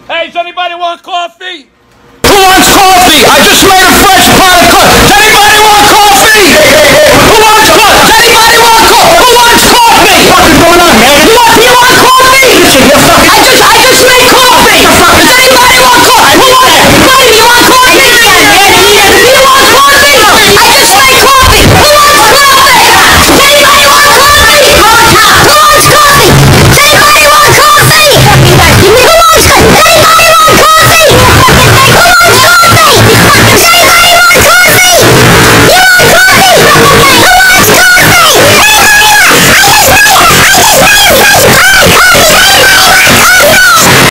Hey, does anybody want coffee? Who wants coffee? I just made a fresh pot of coffee. Does anybody want coffee? Who wants coffee? Does anybody want